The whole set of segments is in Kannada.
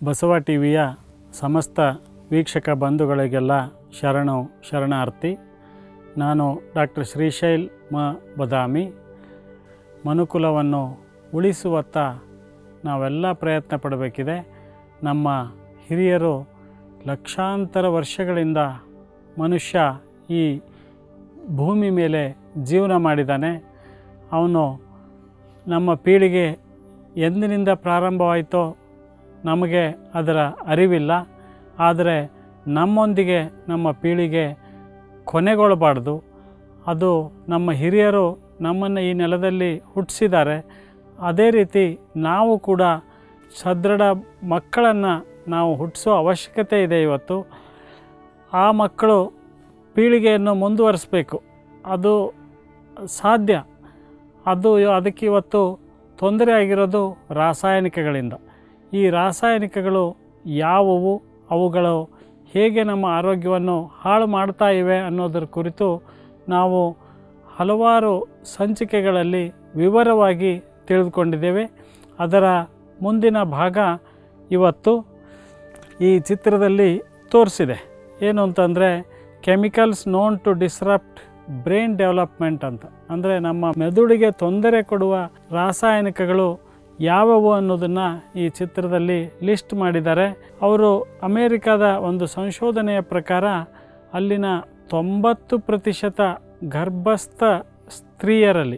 ಬಸವ ಟಿವಿಯ ಸಮಸ್ತ ವೀಕ್ಷಕ ಬಂಧುಗಳಿಗೆಲ್ಲ ಶರಣಾರ್ಥಿ. ನಾನು ಡಾಕ್ಟರ್ ಶ್ರೀಶೈಲ್ ಬದಾಮಿ. ಮನುಕುಲವನ್ನು ಉಳಿಸುವತ್ತ ನಾವೆಲ್ಲ ಪ್ರಯತ್ನ ಪಡಬೇಕಿದೆ. ನಮ್ಮ ಹಿರಿಯರು ಲಕ್ಷಾಂತರ ವರ್ಷಗಳಿಂದ ಮನುಷ್ಯ ಈ ಭೂಮಿ ಮೇಲೆ ಜೀವನ ಮಾಡಿದ್ದಾನೆ. ಅವನು ನಮ್ಮ ಪೀಳಿಗೆ ಎಂದಿನಿಂದ ಪ್ರಾರಂಭವಾಯಿತೋ ನಮಗೆ ಅದರ ಅರಿವಿಲ್ಲ. ಆದರೆ ನಮ್ಮೊಂದಿಗೆ ನಮ್ಮ ಪೀಳಿಗೆ ಕೊನೆಗೊಳ್ಳಬಾರ್ದು. ಅದು ನಮ್ಮ ಹಿರಿಯರು ನಮ್ಮನ್ನು ಈ ನೆಲದಲ್ಲಿ ಹುಟ್ಟಿಸಿದ್ದಾರೆ. ಅದೇ ರೀತಿ ನಾವು ಕೂಡ ಸದೃಢ ಮಕ್ಕಳನ್ನು ನಾವು ಹುಟ್ಟಿಸೋ ಅವಶ್ಯಕತೆ ಇದೆ. ಇವತ್ತು ಆ ಮಕ್ಕಳು ಪೀಳಿಗೆಯನ್ನು ಮುಂದುವರಿಸಬೇಕು. ಅದು ಸಾಧ್ಯ. ಅದಕ್ಕೆ ಇವತ್ತು ತೊಂದರೆ ಆಗಿರೋದು ರಾಸಾಯನಿಕಗಳಿಂದ. ಈ ರಾಸಾಯನಿಕಗಳು ಯಾವುವು, ಅವುಗಳು ಹೇಗೆ ನಮ್ಮ ಆರೋಗ್ಯವನ್ನು ಹಾಳು ಮಾಡ್ತಾ ಇವೆ ಅನ್ನೋದರ ಕುರಿತು ನಾವು ಹಲವಾರು ಸಂಚಿಕೆಗಳಲ್ಲಿ ವಿವರವಾಗಿ ತಿಳಿದುಕೊಂಡಿದ್ದೇವೆ. ಅದರ ಮುಂದಿನ ಭಾಗ ಇವತ್ತು ಈ ಚಿತ್ರದಲ್ಲಿ ತೋರಿಸಿದೆ. ಏನು ಅಂತಂದರೆ, chemicals known to disrupt brain development ಅಂತ. ಅಂದರೆ ನಮ್ಮ ಮೆದುಳಿಗೆ ತೊಂದರೆ ಕೊಡುವ ರಾಸಾಯನಿಕಗಳು ಯಾವುವು ಅನ್ನೋದನ್ನು ಈ ಚಿತ್ರದಲ್ಲಿ ಲಿಸ್ಟ್ ಮಾಡಿದ್ದಾರೆ. ಅವರು ಅಮೇರಿಕಾದ ಒಂದು ಸಂಶೋಧನೆಯ ಪ್ರಕಾರ ಅಲ್ಲಿನ 90% ಗರ್ಭಸ್ಥ ಸ್ತ್ರೀಯರಲ್ಲಿ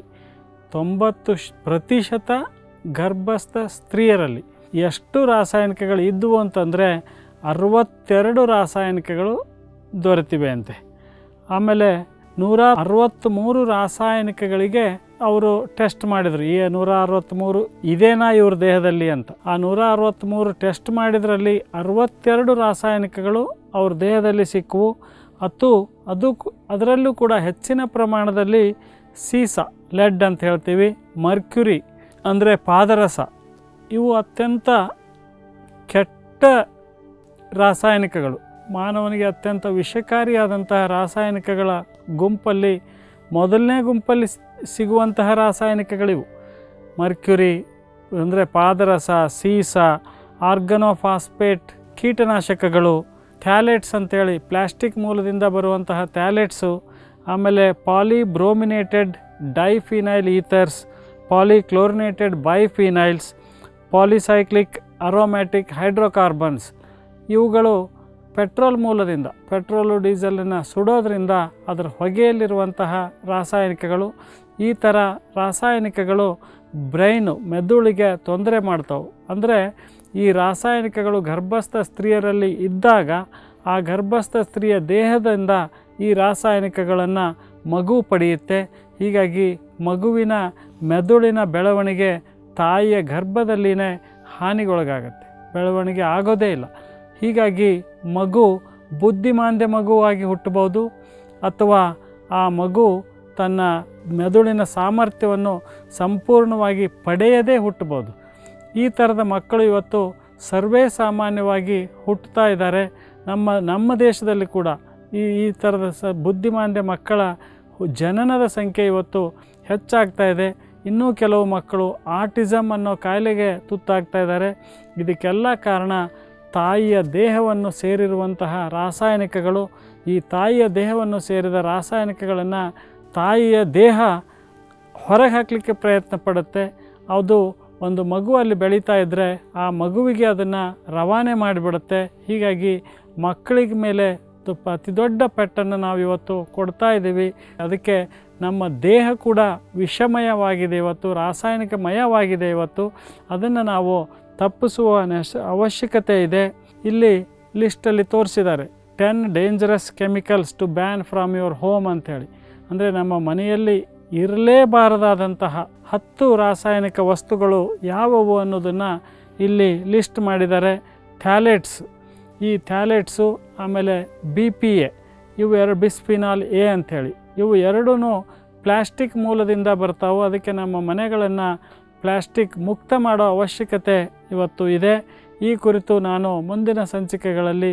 90% ಗರ್ಭಸ್ಥ ಸ್ತ್ರೀಯರಲ್ಲಿ ಎಷ್ಟು ರಾಸಾಯನಿಕಗಳು ಇದ್ದವು ಅಂತಂದರೆ 62 ರಾಸಾಯನಿಕಗಳು ದೊರೆತಿವೆ ಅಂತೆ. ಆಮೇಲೆ 163 ರಾಸಾಯನಿಕಗಳಿಗೆ ಅವರು ಟೆಸ್ಟ್ ಮಾಡಿದರು. ಈ 163 ಇದೇನಾ ಇವ್ರ ದೇಹದಲ್ಲಿ ಅಂತ. ಆ 163 ಟೆಸ್ಟ್ ಮಾಡಿದ್ರಲ್ಲಿ 62 ರಾಸಾಯನಿಕಗಳು ಅವ್ರ ದೇಹದಲ್ಲಿ ಸಿಕ್ಕವು. ಅದರಲ್ಲೂ ಕೂಡ ಹೆಚ್ಚಿನ ಪ್ರಮಾಣದಲ್ಲಿ ಸೀಸ, ಲೆಡ್ ಅಂತ ಹೇಳ್ತೀವಿ, ಮರ್ಕ್ಯುರಿ ಅಂದರೆ ಪಾದರಸ, ಇವು ಅತ್ಯಂತ ಕೆಟ್ಟ ರಾಸಾಯನಿಕಗಳು. ಮಾನವನಿಗೆ ಅತ್ಯಂತ ವಿಷಕಾರಿಯಾದಂತಹ ರಾಸಾಯನಿಕಗಳ ಗುಂಪಲ್ಲಿ ಮೊದಲನೇ ಗುಂಪಲ್ಲಿ ಸಿಗುವಂತಹ ರಾಸಾಯನಿಕಗಳಿವು. ಮರ್ಕ್ಯುರಿ ಅಂದರೆ ಪಾದರಸ, ಸೀಸ, ಆರ್ಗನೋಫಾಸ್ಫೇಟ್ ಕೀಟನಾಶಕಗಳು, ಥ್ಯಾಲೇಟ್ಸ್ ಅಂತೇಳಿ ಪ್ಲಾಸ್ಟಿಕ್ ಮೂಲದಿಂದ ಬರುವಂತಹ ಥ್ಯಾಲೇಟ್ಸು, ಆಮೇಲೆ polybrominated diphenyl ethers, polychlorinated biphenyls, polycyclic aromatic hydrocarbons. ಇವುಗಳು ಪೆಟ್ರೋಲ್ ಮೂಲದಿಂದ, ಪೆಟ್ರೋಲು ಡೀಸೆಲನ್ನು ಸುಡೋದ್ರಿಂದ ಅದರ ಹೊಗೆಯಲ್ಲಿರುವಂತಹ ರಾಸಾಯನಿಕಗಳು. ಈ ಥರ ರಾಸಾಯನಿಕಗಳು ಮೆದುಳಿಗೆ ತೊಂದರೆ ಮಾಡ್ತಾವೆ. ಅಂದರೆ ಈ ರಾಸಾಯನಿಕಗಳು ಗರ್ಭಸ್ಥ ಸ್ತ್ರೀಯರಲ್ಲಿ ಇದ್ದಾಗ ಆ ಗರ್ಭಸ್ಥ ಸ್ತ್ರೀಯ ದೇಹದಿಂದ ಈ ರಾಸಾಯನಿಕಗಳನ್ನು ಮಗು ಪಡೆಯುತ್ತೆ. ಹೀಗಾಗಿ ಮಗುವಿನ ಮೆದುಳಿನ ಬೆಳವಣಿಗೆ ತಾಯಿಯ ಗರ್ಭದಲ್ಲಿನೇ ಹಾನಿಗೊಳಗಾಗತ್ತೆ, ಬೆಳವಣಿಗೆ ಆಗೋದೇ ಇಲ್ಲ. ಹೀಗಾಗಿ ಮಗು ಬುದ್ಧಿಮಾಂದ್ಯ ಮಗುವಾಗಿ ಹುಟ್ಟಬಹುದು, ಅಥವಾ ಆ ಮಗು ತನ್ನ ಮೆದುಳಿನ ಸಾಮರ್ಥ್ಯವನ್ನು ಸಂಪೂರ್ಣವಾಗಿ ಪಡೆಯದೇ ಹುಟ್ಟಬಹುದು. ಈ ಥರದ ಮಕ್ಕಳು ಇವತ್ತು ಸರ್ವೇ ಸಾಮಾನ್ಯವಾಗಿ ಹುಟ್ಟುತ್ತಾ ಇದ್ದಾರೆ. ನಮ್ಮ ದೇಶದಲ್ಲಿ ಕೂಡ ಈ ಥರದ ಬುದ್ಧಿಮಾಂದ್ಯ ಮಕ್ಕಳ ಜನನದ ಸಂಖ್ಯೆ ಇವತ್ತು ಹೆಚ್ಚಾಗ್ತಾ ಇದೆ. ಇನ್ನೂ ಕೆಲವು ಮಕ್ಕಳು ಆಟಿಸಮ್ ಅನ್ನೋ ಕಾಯಿಲೆಗೆ ತುತ್ತಾಗ್ತಾ ಇದ್ದಾರೆ. ಇದಕ್ಕೆಲ್ಲ ಕಾರಣ ತಾಯಿಯ ದೇಹವನ್ನು ಸೇರಿರುವಂತಹ ರಾಸಾಯನಿಕಗಳು. ಈ ತಾಯಿಯ ದೇಹವನ್ನು ಸೇರಿದ ರಾಸಾಯನಿಕಗಳನ್ನು ತಾಯಿಯ ದೇಹ ಹೊರಗೆ ಹಾಕಲಿಕ್ಕೆ ಪ್ರಯತ್ನ ಪಡುತ್ತೆ. ಅದು ಒಂದು ಮಗು ಅಲ್ಲಿ ಬೆಳೀತಾ ಇದ್ದರೆ ಆ ಮಗುವಿಗೆ ಅದನ್ನು ರವಾನೆ ಮಾಡಿಬಿಡುತ್ತೆ. ಹೀಗಾಗಿ ಮಕ್ಕಳಿಗೆ ಮೇಲೆ ಅತಿ ದೊಡ್ಡ ಪೆಟ್ಟನ್ನು ನಾವು ಇವತ್ತು ಕೊಡ್ತಾ ಇದ್ದೀವಿ. ಅದಕ್ಕೆ ನಮ್ಮ ದೇಹ ಕೂಡ ವಿಷಮಯವಾಗಿದೆ ಇವತ್ತು, ರಾಸಾಯನಿಕಮಯವಾಗಿದೆ ಇವತ್ತು. ಅದನ್ನು ನಾವು ತಪ್ಪಿಸುವ ಅವಶ್ಯಕತೆ ಇದೆ. ಇಲ್ಲಿ ಲಿಸ್ಟಲ್ಲಿ ತೋರಿಸಿದ್ದಾರೆ 10 dangerous chemicals to ban from your home ಅಂಥೇಳಿ. ಅಂದರೆ ನಮ್ಮ ಮನೆಯಲ್ಲಿ ಇರಲೇಬಾರದಾದಂತಹ 10 ರಾಸಾಯನಿಕ ವಸ್ತುಗಳು ಯಾವುವು ಅನ್ನೋದನ್ನು ಇಲ್ಲಿ ಲಿಸ್ಟ್ ಮಾಡಿದ್ದಾರೆ. ಥ್ಯಾಲೇಟ್ಸ್, ಈ ಥ್ಯಾಲೇಟ್ಸು, ಆಮೇಲೆ BPA, ಇವು ಬಿಸ್ಫಿನಾಲ್ ಎ ಅಂಥೇಳಿ, ಇವು ಎರಡೂ ಪ್ಲಾಸ್ಟಿಕ್ ಮೂಲದಿಂದ ಬರ್ತಾವೆ. ಅದಕ್ಕೆ ನಮ್ಮ ಮನೆಗಳನ್ನು ಪ್ಲಾಸ್ಟಿಕ್ ಮುಕ್ತ ಮಾಡೋ ಅವಶ್ಯಕತೆ ಇವತ್ತು ಇದೆ. ಈ ಕುರಿತು ನಾನು ಮುಂದಿನ ಸಂಚಿಕೆಗಳಲ್ಲಿ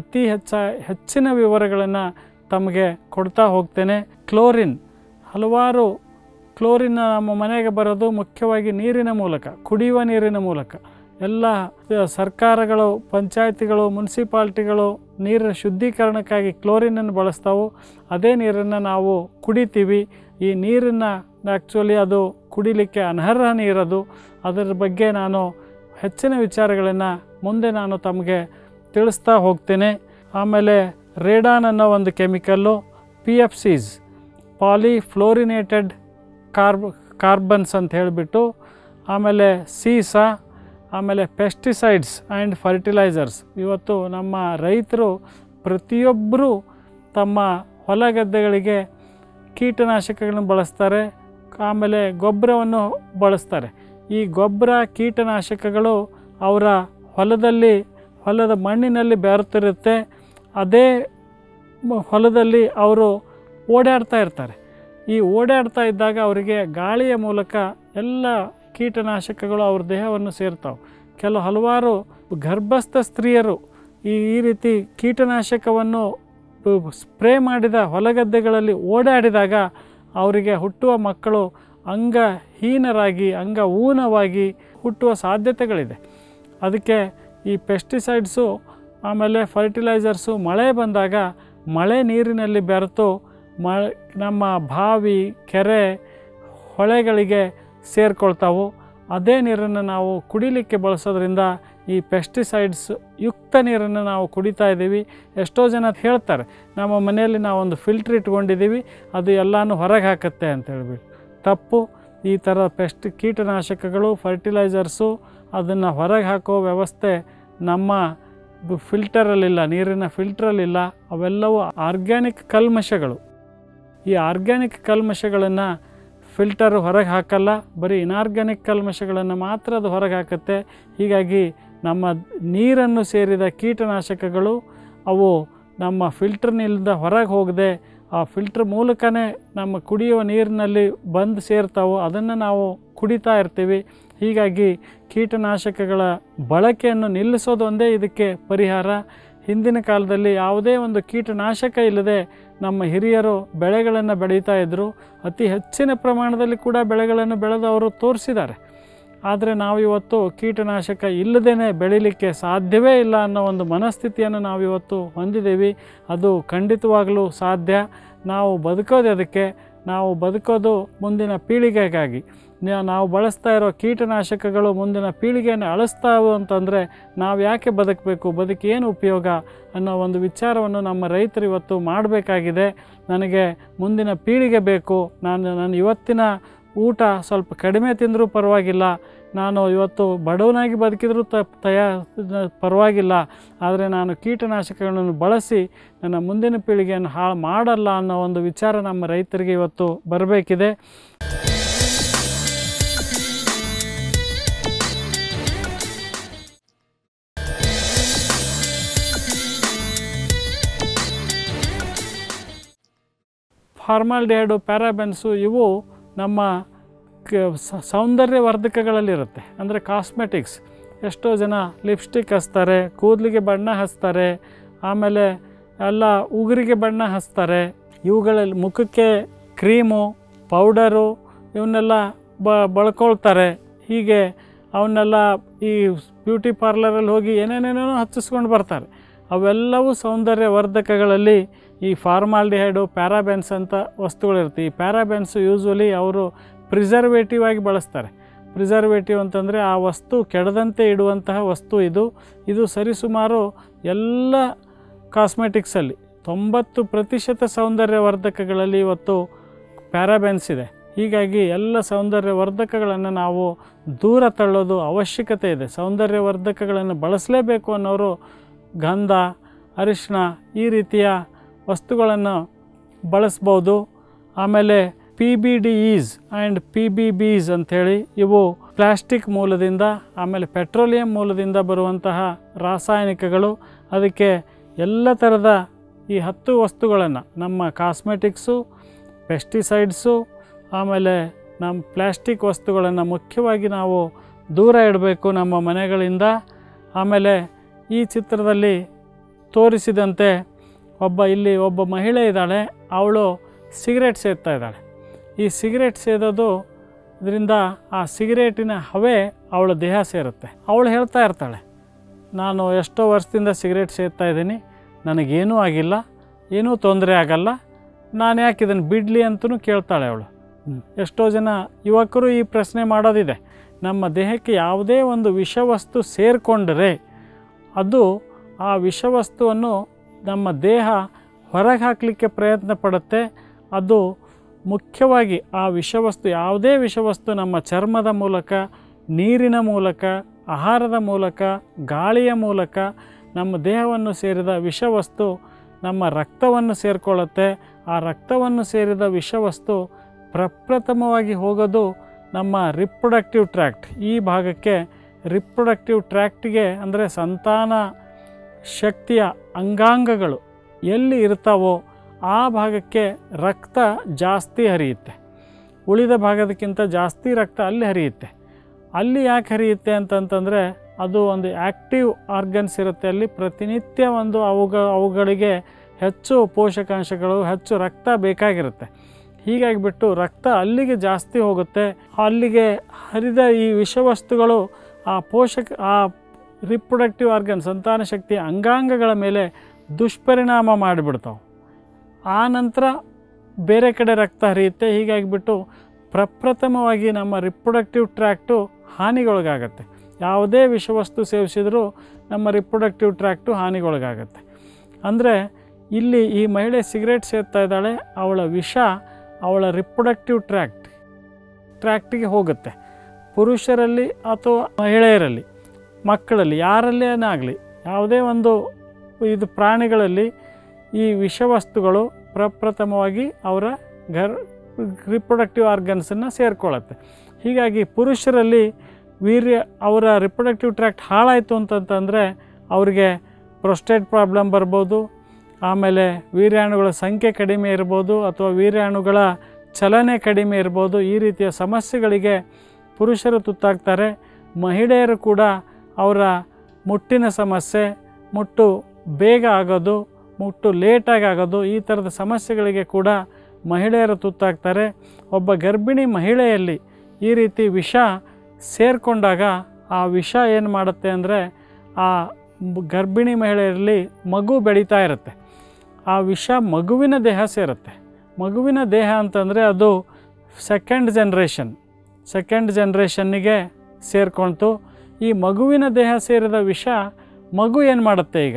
ಹೆಚ್ಚಿನ ವಿವರಗಳನ್ನು ತಮಗೆ ಕೊಡ್ತಾ ಹೋಗ್ತೇನೆ. ಕ್ಲೋರಿನ್, ಹಲವಾರು ಕ್ಲೋರಿನ್ ನಮ್ಮ ಮನೆಗೆ ಬರೋದು ಮುಖ್ಯವಾಗಿ ನೀರಿನ ಮೂಲಕ, ಕುಡಿಯುವ ನೀರಿನ ಮೂಲಕ. ಎಲ್ಲ ಸರ್ಕಾರಗಳು, ಪಂಚಾಯತಿಗಳು, ಮುನ್ಸಿಪಾಲ್ಟಿಗಳು ನೀರಿನ ಶುದ್ಧೀಕರಣಕ್ಕಾಗಿ ಕ್ಲೋರಿನನ್ನು ಬಳಸ್ತಾವೆ. ಅದೇ ನೀರನ್ನು ನಾವು ಕುಡಿತೀವಿ. ಈ ನೀರನ್ನು ಆ್ಯಕ್ಚುಲಿ ಅದು ಕುಡಿಲಿಕ್ಕೆ ಅನರ್ಹ ನೀರದು. ಅದರ ಬಗ್ಗೆ ನಾನು ಹೆಚ್ಚಿನ ವಿಚಾರಗಳನ್ನು ಮುಂದೆ ನಾನು ತಮಗೆ ತಿಳಿಸ್ತಾ ಹೋಗ್ತೇನೆ. ಆಮೇಲೆ ರೇಡಾನ್ ಅನ್ನೋ ಒಂದು ಕೆಮಿಕಲ್ಲು, PFCs ಪಾಲಿಫ್ಲೋರಿನೇಟೆಡ್ ಕಾರ್ಬನ್ಸ್ ಅಂತ ಹೇಳಿಬಿಟ್ಟು, ಆಮೇಲೆ ಸೀಸಾ, ಆಮೇಲೆ ಪೆಸ್ಟಿಸೈಡ್ಸ್ ಆ್ಯಂಡ್ ಫರ್ಟಿಲೈಸರ್ಸ್. ಇವತ್ತು ನಮ್ಮ ರೈತರು ಪ್ರತಿಯೊಬ್ಬರೂ ತಮ್ಮ ಹೊಲ ಗದ್ದೆಗಳಿಗೆ ಕೀಟನಾಶಕಗಳನ್ನು ಬಳಸ್ತಾರೆ, ಆಮೇಲೆ ಗೊಬ್ಬರವನ್ನು ಬಳಸ್ತಾರೆ. ಈ ಗೊಬ್ಬರ, ಕೀಟನಾಶಕಗಳು ಅವರ ಹೊಲದ ಮಣ್ಣಿನಲ್ಲಿ ಬೆರೆತಿರುತ್ತೆ. ಅದೇ ಹೊಲದಲ್ಲಿ ಅವರು ಓಡಾಡ್ತಾ ಇರ್ತಾರೆ. ಈ ಓಡಾಡ್ತಾ ಇದ್ದಾಗ ಅವರಿಗೆ ಗಾಳಿಯ ಮೂಲಕ ಎಲ್ಲ ಕೀಟನಾಶಕಗಳು ಅವ್ರ ದೇಹವನ್ನು ಸೇರ್ತಾವೆ. ಹಲವಾರು ಗರ್ಭಸ್ಥ ಸ್ತ್ರೀಯರು ಈ ರೀತಿ ಕೀಟನಾಶಕವನ್ನು ಸ್ಪ್ರೇ ಮಾಡಿದ ಹೊಲಗದ್ದೆಗಳಲ್ಲಿ ಓಡಾಡಿದಾಗ ಅವರಿಗೆ ಹುಟ್ಟುವ ಮಕ್ಕಳು ಅಂಗಹೀನರಾಗಿ, ಊನವಾಗಿ ಹುಟ್ಟುವ ಸಾಧ್ಯತೆಗಳಿದೆ. ಅದಕ್ಕೆ ಈ ಪೆಸ್ಟಿಸೈಡ್ಸು ಆಮೇಲೆ ಫರ್ಟಿಲೈಸರ್ಸು ಮಳೆ ಬಂದಾಗ ಮಳೆ ನೀರಿನಲ್ಲಿ ಬೆರೆತು ನಮ್ಮ ಬಾವಿ, ಕೆರೆ, ಹೊಳೆಗಳಿಗೆ ಸೇರಿಕೊಳ್ತಾವೆ. ಅದೇ ನೀರನ್ನು ನಾವು ಕುಡಿಲಿಕ್ಕೆ ಬಳಸೋದ್ರಿಂದ ಈ ಪೆಸ್ಟಿಸೈಡ್ಸ್ ಯುಕ್ತ ನೀರನ್ನು ನಾವು ಕುಡಿತಾ ಇದ್ದೀವಿ. ಎಷ್ಟೋ ಜನ ಹೇಳ್ತಾರೆ, ನಮ್ಮ ಮನೆಯಲ್ಲಿ ನಾವೊಂದು ಫಿಲ್ಟ್ರ್ ಇಟ್ಕೊಂಡಿದ್ದೀವಿ, ಅದು ಎಲ್ಲನೂ ಹೊರಗೆ ಹಾಕುತ್ತೆ ಅಂತ ಹೇಳ್ಬಿಟ್ಟು. ತಪ್ಪು. ಈ ಥರ ಕೀಟನಾಶಕಗಳು, ಫರ್ಟಿಲೈಸರ್ಸು ಅದನ್ನು ಹೊರಗೆ ಹಾಕೋ ವ್ಯವಸ್ಥೆ ನಮ್ಮ ಫಿಲ್ಟರಲ್ಲಿಲ್ಲ, ನೀರಿನ ಫಿಲ್ಟ್ರಲ್ಲಿಲ್ಲ. ಅವೆಲ್ಲವೂ ಆರ್ಗ್ಯಾನಿಕ್ ಕಲ್ಮಶಗಳು. ಈ ಆರ್ಗ್ಯಾನಿಕ್ ಕಲ್ಮಶಗಳನ್ನು ಫಿಲ್ಟರು ಹೊರಗೆ ಹಾಕಲ್ಲ, ಬರೀ ಇನಾರ್ಗ್ಯಾನಿಕ್ ಕಲ್ಮಶಗಳನ್ನು ಮಾತ್ರ ಅದು ಹೊರಗೆ ಹಾಕುತ್ತೆ. ಹೀಗಾಗಿ ನಮ್ಮ ನೀರನ್ನು ಸೇರಿದ ಕೀಟನಾಶಕಗಳು ಅವು ನಮ್ಮ ಫಿಲ್ಟರ್ನಿಂದ ಹೊರಗೆ ಹೋಗದೆ ಆ ಫಿಲ್ಟ್ರ್ ಮೂಲಕನೇ ನಮ್ಮ ಕುಡಿಯುವ ನೀರಿನಲ್ಲಿ ಬಂದು ಸೇರ್ತಾವೆ. ಅದನ್ನು ನಾವು ಕುಡಿತಾ ಇರ್ತೀವಿ. ಹೀಗಾಗಿ ಕೀಟನಾಶಕಗಳ ಬಳಕೆಯನ್ನು ನಿಲ್ಲಿಸೋದು ಒಂದೇ ಇದಕ್ಕೆ ಪರಿಹಾರ. ಹಿಂದಿನ ಕಾಲದಲ್ಲಿ ಯಾವುದೇ ಒಂದು ಕೀಟನಾಶಕ ಇಲ್ಲದೆ ನಮ್ಮ ಹಿರಿಯರು ಬೆಳೆಗಳನ್ನು ಬೆಳೀತಾ ಇದ್ದರು. ಅತಿ ಹೆಚ್ಚಿನ ಪ್ರಮಾಣದಲ್ಲಿ ಕೂಡ ಬೆಳೆಗಳನ್ನು ಬೆಳೆದು ಅವರು ತೋರಿಸಿದ್ದಾರೆ. ಆದರೆ ನಾವು ಇವತ್ತು ಕೀಟನಾಶಕ ಇಲ್ಲದೇ ಬೆಳೀಲಿಕ್ಕೆ ಸಾಧ್ಯವೇ ಇಲ್ಲ ಅನ್ನೋ ಒಂದು ಮನಸ್ಥಿತಿಯನ್ನು ನಾವಿವತ್ತು ಹೊಂದಿದ್ದೀವಿ. ಅದು ಖಂಡಿತವಾಗಲೂ ಸಾಧ್ಯ. ನಾವು ಬದುಕೋದು ಅದಕ್ಕೆ, ನಾವು ಬದುಕೋದು ಮುಂದಿನ ಪೀಳಿಗೆಗಾಗಿ. ನಾವು ಬಳಸ್ತಾ ಇರೋ ಕೀಟನಾಶಕಗಳು ಮುಂದಿನ ಪೀಳಿಗೆಯನ್ನು ಅಳಿಸ್ತಾವೆ ಅಂತಂದರೆ ನಾವು ಯಾಕೆ ಬದುಕಬೇಕು, ಬದುಕೇನು ಉಪಯೋಗ ಅನ್ನೋ ಒಂದು ವಿಚಾರವನ್ನು ನಮ್ಮ ರೈತರು ಇವತ್ತು ಮಾಡಬೇಕಾಗಿದೆ. ನನಗೆ ಮುಂದಿನ ಪೀಳಿಗೆ ಬೇಕು, ನಾನು ಇವತ್ತಿನ ಊಟ ಸ್ವಲ್ಪ ಕಡಿಮೆ ತಿಂದರೂ ಪರವಾಗಿಲ್ಲ, ನಾನು ಇವತ್ತು ಬಡವನಾಗಿ ಬದುಕಿದ್ರೂ ಪರವಾಗಿಲ್ಲ, ಆದರೆ ನಾನು ಕೀಟನಾಶಕಗಳನ್ನು ಬಳಸಿ ನನ್ನ ಮುಂದಿನ ಪೀಳಿಗೆಯನ್ನು ಹಾಳು ಮಾಡಲ್ಲ ಅನ್ನೋ ಒಂದು ವಿಚಾರ ನಮ್ಮ ರೈತರಿಗೆ ಇವತ್ತು ಬರಬೇಕಿದೆ. ಫಾರ್ಮಾಲ್ಡಿಹೈಡು, ಪ್ಯಾರಾಬೆನ್ಸು ಇವು ನಮ್ಮ ಸೌಂದರ್ಯವರ್ಧಕಗಳಲ್ಲಿರುತ್ತೆ. ಅಂದರೆ ಕಾಸ್ಮೆಟಿಕ್ಸ್. ಎಷ್ಟೋ ಜನ ಲಿಪ್ಸ್ಟಿಕ್ ಹಚ್ತಾರೆ, ಕೂದಲಿಗೆ ಬಣ್ಣ ಹಚ್ತಾರೆ, ಆಮೇಲೆ ಎಲ್ಲ ಉಗುರಿಗೆ ಬಣ್ಣ ಹಚ್ತಾರೆ. ಇವುಗಳಲ್ಲಿ ಮುಖಕ್ಕೆ ಕ್ರೀಮು, ಪೌಡರು ಇವನ್ನೆಲ್ಲ ಬಳಕೊಳ್ತಾರೆ. ಹೀಗೆ ಅವನ್ನೆಲ್ಲ ಈ ಬ್ಯೂಟಿ ಪಾರ್ಲರಲ್ಲಿ ಹೋಗಿ ಏನೇನೇನೋ ಹಚ್ಚಿಸ್ಕೊಂಡು ಬರ್ತಾರೆ. ಅವೆಲ್ಲವೂ ಸೌಂದರ್ಯವರ್ಧಕಗಳಲ್ಲಿ ಈ ಫಾರ್ಮಾಲ್ಡಿಹೈಡು, ಪ್ಯಾರಾಬೆನ್ಸ್ ಅಂತ ವಸ್ತುಗಳಿರುತ್ತೆ. ಈ ಪ್ಯಾರಾಬೆನ್ಸು ಯೂಶ್ವಲಿ ಅವರು ಪ್ರಿಸರ್ವೇಟಿವ್ ಆಗಿ ಬಳಸ್ತಾರೆ. ಪ್ರಿಸರ್ವೇಟಿವ್ ಅಂತಂದರೆ ಆ ವಸ್ತು ಕೆಡದಂತೆ ಇಡುವಂತಹ ವಸ್ತು. ಇದು ಸರಿಸುಮಾರು ಎಲ್ಲ ಕಾಸ್ಮೆಟಿಕ್ಸಲ್ಲಿ 90% ಸೌಂದರ್ಯವರ್ಧಕಗಳಲ್ಲಿ ಇವತ್ತು ಪ್ಯಾರಾಬೆನ್ಸ್ ಇದೆ. ಹೀಗಾಗಿ ಎಲ್ಲ ಸೌಂದರ್ಯವರ್ಧಕಗಳನ್ನು ನಾವು ದೂರ ತಳ್ಳೋದು ಅವಶ್ಯಕತೆ ಇದೆ. ಸೌಂದರ್ಯವರ್ಧಕಗಳನ್ನು ಬಳಸಲೇಬೇಕು ಅನ್ನೋರು ಗಂಧ, ಅರಿಶಿಣ ಈ ರೀತಿಯ ವಸ್ತುಗಳನ್ನು ಬಳಸ್ಬೋದು. ಆಮೇಲೆ PBDEs ಆ್ಯಂಡ್ PBBs ಅಂಥೇಳಿ ಇವು ಪ್ಲಾಸ್ಟಿಕ್ ಮೂಲದಿಂದ, ಆಮೇಲೆ ಪೆಟ್ರೋಲಿಯಂ ಮೂಲದಿಂದ ಬರುವಂತಹ ರಾಸಾಯನಿಕಗಳು. ಅದಕ್ಕೆ ಎಲ್ಲ ಥರದ ಈ 10 ವಸ್ತುಗಳನ್ನು ನಮ್ಮ ಕಾಸ್ಮೆಟಿಕ್ಸು, ಪೆಸ್ಟಿಸೈಡ್ಸು, ಆಮೇಲೆ ನಮ್ಮ ಪ್ಲಾಸ್ಟಿಕ್ ವಸ್ತುಗಳನ್ನು ಮುಖ್ಯವಾಗಿ ನಾವು ದೂರ ಇಡಬೇಕು ನಮ್ಮ ಮನೆಗಳಿಂದ. ಆಮೇಲೆ ಈ ಚಿತ್ರದಲ್ಲಿ ತೋರಿಸಿದಂತೆ ಒಬ್ಬ ಮಹಿಳೆ ಇದ್ದಾಳೆ. ಅವಳು ಸಿಗರೇಟ್ ಸೇದ್ತಾ ಇದ್ದಾಳೆ. ಈ ಸಿಗರೇಟ್ ಸೇದೋದು ಇದರಿಂದ ಆ ಸಿಗರೇಟಿನ ಹವೆ ಅವಳ ದೇಹ ಸೇರುತ್ತೆ. ಅವಳು ಹೇಳ್ತಾ ಇರ್ತಾಳೆ, ನಾನು ಎಷ್ಟೋ ವರ್ಷದಿಂದ ಸಿಗರೇಟ್ ಸೇರ್ತಾ ಇದ್ದೀನಿ, ನನಗೇನೂ ಆಗಿಲ್ಲ, ಏನೂ ತೊಂದರೆ ಆಗಲ್ಲ, ನಾನು ಯಾಕೆ ಇದನ್ನು ಬಿಡಲಿ ಅಂತಲೂ ಕೇಳ್ತಾಳೆ ಅವಳು. ಎಷ್ಟೋ ಜನ ಯುವಕರು ಈ ಪ್ರಶ್ನೆ ಮಾಡೋದಿದೆ. ನಮ್ಮ ದೇಹಕ್ಕೆ ಯಾವುದೇ ಒಂದು ವಿಷವಸ್ತು ಸೇರಿಕೊಂಡರೆ ಅದು ಆ ವಿಷವಸ್ತುವನ್ನು ನಮ್ಮ ದೇಹ ಹೊರಗೆ ಹಾಕಲಿಕ್ಕೆ ಪ್ರಯತ್ನ ಪಡುತ್ತೆ. ಅದು ಮುಖ್ಯವಾಗಿ ಆ ವಿಷವಸ್ತು, ಯಾವುದೇ ವಿಷವಸ್ತು ನಮ್ಮ ಚರ್ಮದ ಮೂಲಕ, ನೀರಿನ ಮೂಲಕ, ಆಹಾರದ ಮೂಲಕ, ಗಾಳಿಯ ಮೂಲಕ ನಮ್ಮ ದೇಹವನ್ನು ಸೇರಿದ ವಿಷವಸ್ತು ನಮ್ಮ ರಕ್ತವನ್ನು ಸೇರಿಕೊಳ್ಳುತ್ತೆ. ಆ ರಕ್ತವನ್ನು ಸೇರಿದ ವಿಷವಸ್ತು ಪ್ರಪ್ರಥಮವಾಗಿ ಹೋಗೋದು ನಮ್ಮ ರಿಪ್ರೊಡಕ್ಟಿವ್ ಟ್ರ್ಯಾಕ್ಟ್. ಈ ಭಾಗಕ್ಕೆ ರಿಪ್ರೊಡಕ್ಟಿವ್ ಟ್ರ್ಯಾಕ್ಟಿಗೆ ಅಂದರೆ ಸಂತಾನ ಶಕ್ತಿಯ ಅಂಗಾಂಗಗಳು ಎಲ್ಲಿ ಇರ್ತಾವೋ ಆ ಭಾಗಕ್ಕೆ ರಕ್ತ ಜಾಸ್ತಿ ಹರಿಯುತ್ತೆ. ಉಳಿದ ಭಾಗದಕ್ಕಿಂತ ಜಾಸ್ತಿ ರಕ್ತ ಅಲ್ಲಿ ಹರಿಯುತ್ತೆ. ಅಲ್ಲಿ ಯಾಕೆ ಹರಿಯುತ್ತೆ ಅಂತಂತಂದರೆ ಅದು ಒಂದು ಆ್ಯಕ್ಟಿವ್ ಆರ್ಗನ್ಸ್ ಇರುತ್ತೆ. ಅಲ್ಲಿ ಪ್ರತಿನಿತ್ಯ ಒಂದು ಅವುಗಳಿಗೆ ಹೆಚ್ಚು ಪೋಷಕಾಂಶಗಳು, ಹೆಚ್ಚು ರಕ್ತ ಬೇಕಾಗಿರುತ್ತೆ. ಹೀಗಾಗಿಬಿಟ್ಟು ರಕ್ತ ಅಲ್ಲಿಗೆ ಜಾಸ್ತಿ ಹೋಗುತ್ತೆ. ಅಲ್ಲಿಗೆ ಹರಿದ ಈ ವಿಷವಸ್ತುಗಳು ಆ ರಿಪ್ರೊಡಕ್ಟಿವ್ ಆರ್ಗನ್, ಸಂತಾನ ಶಕ್ತಿಯ ಅಂಗಾಂಗಗಳ ಮೇಲೆ ದುಷ್ಪರಿಣಾಮ ಮಾಡಿಬಿಡ್ತಾವೆ. ಆ ನಂತರ ಬೇರೆ ಕಡೆ ರಕ್ತ ಹರಿಯುತ್ತೆ. ಹೀಗಾಗಿಬಿಟ್ಟು ಪ್ರಪ್ರಥಮವಾಗಿ ನಮ್ಮ ರಿಪ್ರೊಡಕ್ಟಿವ್ ಟ್ರ್ಯಾಕ್ಟು ಹಾನಿಗೊಳಗಾಗತ್ತೆ. ಯಾವುದೇ ವಿಷವಸ್ತು ಸೇವಿಸಿದರೂ ನಮ್ಮ ರಿಪ್ರೊಡಕ್ಟಿವ್ ಟ್ರ್ಯಾಕ್ಟು ಹಾನಿಗೊಳಗಾಗತ್ತೆ. ಅಂದರೆ ಇಲ್ಲಿ ಈ ಮಹಿಳೆ ಸಿಗರೇಟ್ ಸೇರ್ತಾ ಇದ್ದಾಳೆ, ಅವಳ ವಿಷ ಅವಳ ರಿಪ್ರೊಡಕ್ಟಿವ್ ಟ್ರ್ಯಾಕ್ಟಿಗೆ ಹೋಗುತ್ತೆ. ಪುರುಷರಲ್ಲಿ ಅಥವಾ ಮಹಿಳೆಯರಲ್ಲಿ, ಮಕ್ಕಳಲ್ಲಿ, ಯಾರಲ್ಲೇನಾಗಲಿ, ಯಾವುದೇ ಒಂದು ಇದು ಪ್ರಾಣಿಗಳಲ್ಲಿ ಈ ವಿಷವಸ್ತುಗಳು ಪ್ರಪ್ರಥಮವಾಗಿ ಅವರ ರಿಪ್ರೊಡಕ್ಟಿವ್ ಆರ್ಗನ್ಸನ್ನು ಸೇರಿಕೊಳ್ಳುತ್ತೆ. ಹೀಗಾಗಿ ಪುರುಷರಲ್ಲಿ ಅವರ ರಿಪ್ರೊಡಕ್ಟಿವ್ ಟ್ರ್ಯಾಕ್ಟ್ ಹಾಳಾಯಿತು ಅಂತಂತಂದರೆ ಅವರಿಗೆ ಪ್ರೊಸ್ಟೇಟ್ ಪ್ರಾಬ್ಲಮ್ ಬರ್ಬೋದು, ಆಮೇಲೆ ವೀರ್ಯಾಣುಗಳ ಸಂಖ್ಯೆ ಕಡಿಮೆ ಇರ್ಬೋದು, ಅಥವಾ ವೀರ್ಯಾಣುಗಳ ಚಲನೆ ಕಡಿಮೆ ಇರ್ಬೋದು. ಈ ರೀತಿಯ ಸಮಸ್ಯೆಗಳಿಗೆ ಪುರುಷರು ತುತ್ತಾಗ್ತಾರೆ. ಮಹಿಳೆಯರು ಕೂಡ ಅವರ ಮುಟ್ಟಿನ ಸಮಸ್ಯೆ, ಮುಟ್ಟು ಬೇಗ ಆಗೋದು, ಮುಟ್ಟು ಲೇಟಾಗಿ ಆಗೋದು, ಈ ಥರದ ಸಮಸ್ಯೆಗಳಿಗೆ ಕೂಡ ಮಹಿಳೆಯರು ತುತ್ತಾಗ್ತಾರೆ. ಒಬ್ಬ ಗರ್ಭಿಣಿ ಮಹಿಳೆಯಲ್ಲಿ ಈ ರೀತಿ ವಿಷ ಸೇರಿಕೊಂಡಾಗ ಆ ವಿಷ ಏನು ಮಾಡುತ್ತೆ ಅಂದರೆ ಆ ಗರ್ಭಿಣಿ ಮಹಿಳೆಯರಲ್ಲಿ ಮಗು ಬೆಳೀತಾ ಇರುತ್ತೆ. ಆ ವಿಷ ಮಗುವಿನ ದೇಹ ಸೇರುತ್ತೆ. ಮಗುವಿನ ದೇಹ ಅಂತಂದರೆ ಅದು ಸೆಕೆಂಡ್ ಜನ್ರೇಷನ್ನಿಗೆ ಸೇರಿಕೊಳ್ತು. ಈ ಮಗುವಿನ ದೇಹ ಸೇರಿದ ವಿಷ ಮಗು ಏನು ಮಾಡುತ್ತೆ, ಈಗ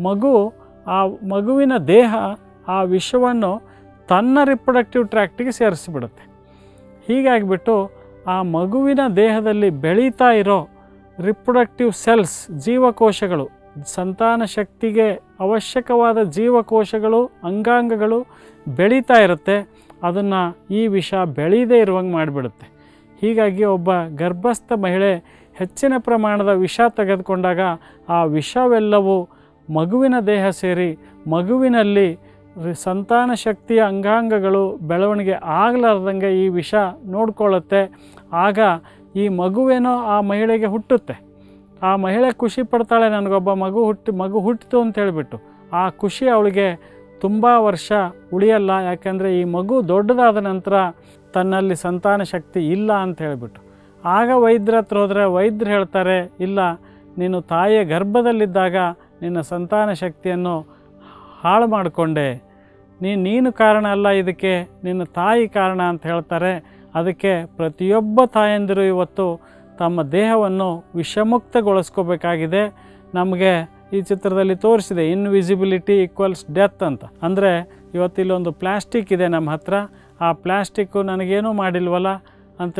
ಆ ಮಗುವಿನ ದೇಹ ಆ ವಿಷವನ್ನು ತನ್ನ ರಿಪ್ರೊಡಕ್ಟಿವ್ ಟ್ರ್ಯಾಕ್ಟಿಗೆ ಸೇರಿಸಿಬಿಡುತ್ತೆ. ಹೀಗಾಗಿಬಿಟ್ಟು ಆ ಮಗುವಿನ ದೇಹದಲ್ಲಿ ಬೆಳೀತಾ ಇರೋ ರಿಪ್ರೊಡಕ್ಟಿವ್ ಸೆಲ್ಸ್, ಜೀವಕೋಶಗಳು, ಸಂತಾನ ಶಕ್ತಿಗೆ ಅವಶ್ಯಕವಾದ ಜೀವಕೋಶಗಳು, ಅಂಗಾಂಗಗಳು ಬೆಳೀತಾ ಇರುತ್ತೆ. ಅದನ್ನು ಈ ವಿಷ ಬೆಳೀದೇ ಇರುವಂಗೆ ಮಾಡಿಬಿಡುತ್ತೆ. ಹೀಗಾಗಿ ಒಬ್ಬ ಗರ್ಭಸ್ಥ ಮಹಿಳೆ ಹೆಚ್ಚಿನ ಪ್ರಮಾಣದ ವಿಷ ತೆಗೆದುಕೊಂಡಾಗ ಆ ವಿಷವೆಲ್ಲವೂ ಮಗುವಿನ ದೇಹ ಸೇರಿ ಮಗುವಿನಲ್ಲಿ ಸಂತಾನ ಶಕ್ತಿಯ ಅಂಗಾಂಗಗಳು ಬೆಳವಣಿಗೆ ಆಗಲಾರ್ದಂಗೆ ಈ ವಿಷ ನೋಡ್ಕೊಳ್ಳುತ್ತೆ. ಆಗ ಈ ಮಗುವೇನೋ ಆ ಮಹಿಳೆಗೆ ಹುಟ್ಟುತ್ತೆ. ಆ ಮಹಿಳೆ ಖುಷಿ ಪಡ್ತಾಳೆ, ನನಗೊಬ್ಬ ಮಗು ಹುಟ್ಟಿತು ಅಂತ ಹೇಳಿಬಿಟ್ಟು. ಆ ಖುಷಿ ಅವಳಿಗೆ ತುಂಬ ವರ್ಷ ಉಳಿಯಲ್ಲ. ಯಾಕೆಂದರೆ ಈ ಮಗು ದೊಡ್ಡದಾದ ನಂತರ ತನ್ನಲ್ಲಿ ಸಂತಾನ ಶಕ್ತಿ ಇಲ್ಲ ಅಂತ ಹೇಳಿಬಿಟ್ಟು. ಆಗ ವೈದ್ಯರ ಹತ್ರ ಹೋದರೆ ವೈದ್ಯರು ಹೇಳ್ತಾರೆ, ಇಲ್ಲ, ನೀನು ತಾಯಿಯ ಗರ್ಭದಲ್ಲಿದ್ದಾಗ ನಿನ್ನ ಸಂತಾನ ಶಕ್ತಿಯನ್ನು ಹಾಳು ಮಾಡಿಕೊಂಡೆ, ನೀನು ಕಾರಣ ಅಲ್ಲ, ಇದಕ್ಕೆ ನಿನ್ನ ತಾಯಿ ಕಾರಣ ಅಂತ ಹೇಳ್ತಾರೆ. ಅದಕ್ಕೆ ಪ್ರತಿಯೊಬ್ಬ ತಾಯಂದಿರು ಇವತ್ತು ತಮ್ಮ ದೇಹವನ್ನು ವಿಷಮುಕ್ತಗೊಳಿಸ್ಕೋಬೇಕಾಗಿದೆ. ನಮಗೆ ಈ ಚಿತ್ರದಲ್ಲಿ ತೋರಿಸಿದೆ, ಇನ್ವಿಸಿಬಿಲಿಟಿ ಈಕ್ವಲ್ಸ್ ಡೆತ್ ಅಂತ. ಅಂದರೆ ಇವತ್ತಿಲ್ಲೊಂದು ಪ್ಲ್ಯಾಸ್ಟಿಕ್ ಇದೆ ನಮ್ಮ ಹತ್ರ, ಆ ಪ್ಲ್ಯಾಸ್ಟಿಕ್ಕು ನನಗೇನೂ ಮಾಡಿಲ್ವಲ್ಲ ಅಂತ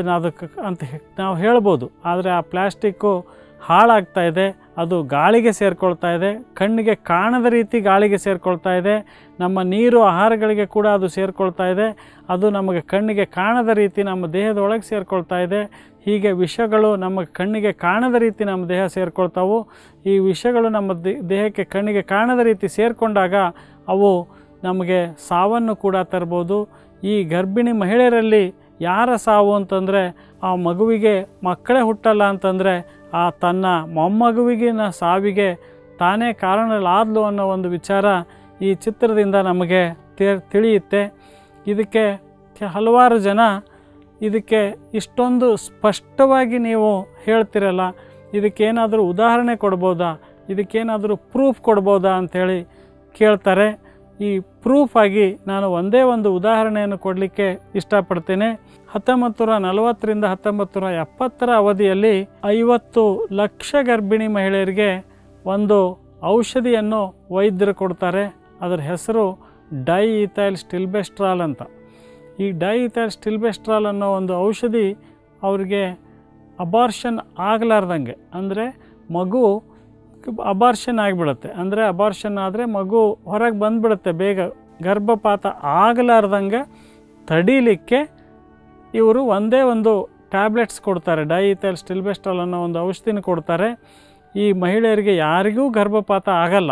ನಾವು ಹೇಳ್ಬೋದು. ಆದರೆ ಆ ಪ್ಲ್ಯಾಸ್ಟಿಕ್ಕು ಹಾಳಾಗ್ತಾ ಇದೆ, ಅದು ಗಾಳಿಗೆ ಸೇರಿಕೊಳ್ತಾ ಇದೆ, ಕಣ್ಣಿಗೆ ಕಾಣದ ರೀತಿ ಗಾಳಿಗೆ ಸೇರಿಕೊಳ್ತಾ ಇದೆ. ನಮ್ಮ ನೀರು ಆಹಾರಗಳಿಗೆ ಕೂಡ ಅದು ಸೇರಿಕೊಳ್ತಾ ಇದೆ. ಅದು ನಮಗೆ ಕಣ್ಣಿಗೆ ಕಾಣದ ರೀತಿ ನಮ್ಮ ದೇಹದೊಳಗೆ ಸೇರಿಕೊಳ್ತಾ ಇದೆ. ಹೀಗೆ ವಿಷಗಳು ನಮ್ಮ ಕಣ್ಣಿಗೆ ಕಾಣದ ರೀತಿ ನಮ್ಮ ದೇಹ ಸೇರಿಕೊಳ್ತಾವು. ಈ ವಿಷಗಳು ನಮ್ಮ ದೇಹಕ್ಕೆ ಕಣ್ಣಿಗೆ ಕಾಣದ ರೀತಿ ಸೇರಿಕೊಂಡಾಗ ಅವು ನಮಗೆ ಸಾವನ್ನು ಕೂಡ ತರ್ಬೋದು. ಈ ಗರ್ಭಿಣಿ ಮಹಿಳೆಯರಲ್ಲಿ ಯಾರ ಸಾವು ಅಂತಂದರೆ, ಆ ಮಗುವಿಗೆ ಮಕ್ಕಳೇ ಹುಟ್ಟಲ್ಲ ಅಂತಂದರೆ ಆ ತನ್ನ ಮೊಮ್ಮಗುವಿಗಿನ ಸಾವಿಗೆ ತಾನೇ ಕಾರಣಲಾದ್ಲು ಅನ್ನೋ ಒಂದು ವಿಚಾರ ಈ ಚಿತ್ರದಿಂದ ನಮಗೆ ತಿಳಿಯುತ್ತೆ. ಇದಕ್ಕೆ ಹಲವಾರು ಜನ ಇದಕ್ಕೆ ಇಷ್ಟೊಂದು ಸ್ಪಷ್ಟವಾಗಿ ನೀವು ಹೇಳ್ತಿರಲ್ಲ, ಇದಕ್ಕೇನಾದರೂ ಉದಾಹರಣೆ ಕೊಡ್ಬೋದಾ, ಇದಕ್ಕೇನಾದರೂ ಪ್ರೂಫ್ ಕೊಡ್ಬೋದಾ ಅಂಥೇಳಿ ಕೇಳ್ತಾರೆ. ಈ ಪ್ರೂಫಾಗಿ ನಾನು ಒಂದೇ ಒಂದು ಉದಾಹರಣೆಯನ್ನು ಕೊಡಲಿಕ್ಕೆ ಇಷ್ಟಪಡ್ತೇನೆ. 1940ರಿಂದ 1970 ಅವಧಿಯಲ್ಲಿ 50 ಲಕ್ಷ ಗರ್ಭಿಣಿ ಮಹಿಳೆಯರಿಗೆ ಒಂದು ಔಷಧಿಯನ್ನು ವೈದ್ಯರು ಕೊಡ್ತಾರೆ. ಅದರ ಹೆಸರು ಡೈಇಥೈಲ್ ಸ್ಟಿಲ್ಬೆಸ್ಟ್ರಾಲ್ ಅಂತ. ಈ ಡೈಇಥೈಲ್ ಸ್ಟಿಲ್ಬೆಸ್ಟ್ರಾಲ್ ಅನ್ನೋ ಒಂದು ಔಷಧಿ ಅವ್ರಿಗೆ ಅಬಾರ್ಷನ್ ಆಗಲಾರ್ದಂಗೆ, ಅಂದರೆ ಮಗು ಅಬಾರ್ಷನ್ ಆಗಿಬಿಡುತ್ತೆ, ಅಂದರೆ ಅಬಾರ್ಷನ್ ಆದರೆ ಮಗು ಹೊರಗೆ ಬಂದುಬಿಡುತ್ತೆ, ಬೇಗ ಗರ್ಭಪಾತ ಆಗಲಾರ್ದಂಗೆ ತಡೀಲಿಕ್ಕೆ ಇವರು ಒಂದೇ ಒಂದು ಟ್ಯಾಬ್ಲೆಟ್ಸ್ ಕೊಡ್ತಾರೆ. ಡೈಇಥೈಲ್ ಸ್ಟಿಲ್ಬೆಸ್ಟ್ರಾಲ್ ಅನ್ನೋ ಒಂದು ಔಷಧಿನ ಕೊಡ್ತಾರೆ. ಈ ಮಹಿಳೆಯರಿಗೆ ಯಾರಿಗೂ ಗರ್ಭಪಾತ ಆಗಲ್ಲ.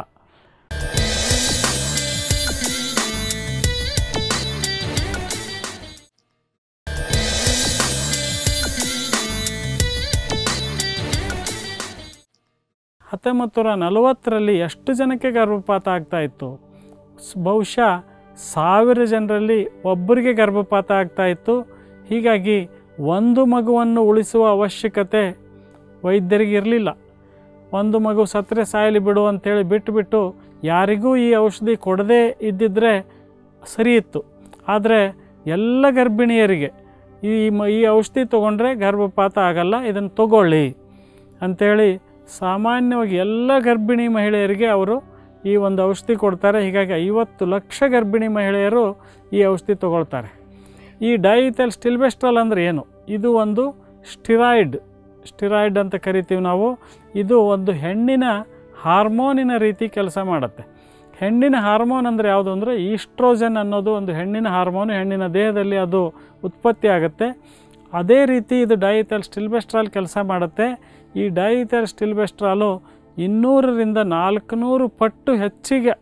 ಹತ್ತೊಂಬತ್ತು 1940ರಲ್ಲಿ ಎಷ್ಟು ಜನಕ್ಕೆ ಗರ್ಭಪಾತ ಆಗ್ತಾಯಿತ್ತು? ಬಹುಶಃ 1000 ಜನರಲ್ಲಿ ಒಬ್ಬರಿಗೆ ಗರ್ಭಪಾತ ಆಗ್ತಾಯಿತ್ತು. ಹೀಗಾಗಿ ಒಂದು ಮಗುವನ್ನು ಉಳಿಸುವ ಅವಶ್ಯಕತೆ ವೈದ್ಯರಿಗೆ ಇರಲಿಲ್ಲ. ಒಂದು ಮಗು ಸತ್ತರೆ ಸಾಯಲಿ ಬಿಡು ಅಂಥೇಳಿ ಬಿಟ್ಟುಬಿಟ್ಟು ಯಾರಿಗೂ ಈ ಔಷಧಿ ಕೊಡದೇ ಇದ್ದಿದ್ದರೆ ಸರಿ ಇತ್ತು. ಆದರೆ ಎಲ್ಲ ಗರ್ಭಿಣಿಯರಿಗೆ ಈ ಔಷಧಿ ತೊಗೊಂಡ್ರೆ ಗರ್ಭಪಾತ ಆಗಲ್ಲ, ಇದನ್ನು ತಗೊಳ್ಳಿ ಅಂಥೇಳಿ ಸಾಮಾನ್ಯವಾಗಿ ಎಲ್ಲ ಗರ್ಭಿಣಿ ಮಹಿಳೆಯರಿಗೆ ಅವರು ಈ ಒಂದು ಔಷಧಿ ಕೊಡ್ತಾರೆ. ಹೀಗಾಗಿ 50 ಲಕ್ಷ ಗರ್ಭಿಣಿ ಮಹಿಳೆಯರು ಈ ಔಷಧಿ ತಗೊಳ್ತಾರೆ. ಈ ಡೈಇಥೈಲ್ ಸ್ಟಿಲ್ಬೆಸ್ಟ್ರಾಲ್ ಅಂದರೆ ಏನು? ಇದು ಒಂದು ಸ್ಟಿರಾಯ್ಡ್ ಅಂತ ಕರಿತೀವಿ ನಾವು. ಇದು ಒಂದು ಹೆಣ್ಣಿನ ಹಾರ್ಮೋನಿನ ರೀತಿ ಕೆಲಸ ಮಾಡುತ್ತೆ. ಹೆಣ್ಣಿನ ಹಾರ್ಮೋನ್ ಅಂದರೆ ಯಾವುದು ಅಂದರೆ ಈಸ್ಟ್ರೋಜನ್ ಅನ್ನೋದು ಒಂದು ಹೆಣ್ಣಿನ ಹಾರ್ಮೋನು, ಹೆಣ್ಣಿನ ದೇಹದಲ್ಲಿ ಅದು ಉತ್ಪತ್ತಿ ಆಗುತ್ತೆ. ಅದೇ ರೀತಿ ಇದು ಡೈಇಥೈಲ್ ಸ್ಟಿಲ್ಬೆಸ್ಟ್ರಾಲ್ ಕೆಲಸ ಮಾಡುತ್ತೆ. ಈ ಡೈಇಥೈಲ್ ಸ್ಟಿಲ್ಬೆಸ್ಟ್ರಾಲು 200ರಿಂದ 400 ಪಟ್ಟು ಹೆಚ್ಚಿಗೆ